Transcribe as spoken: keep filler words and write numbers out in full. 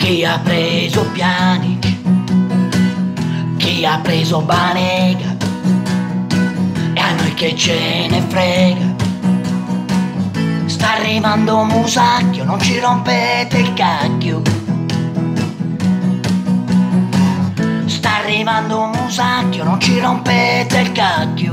Chi ha preso piani, chi ha preso Banega, e a noi che ce ne frega. Sta arrivando Musacchio, non ci rompete il cacchio. Sta arrivando Musacchio, non ci rompete il cacchio.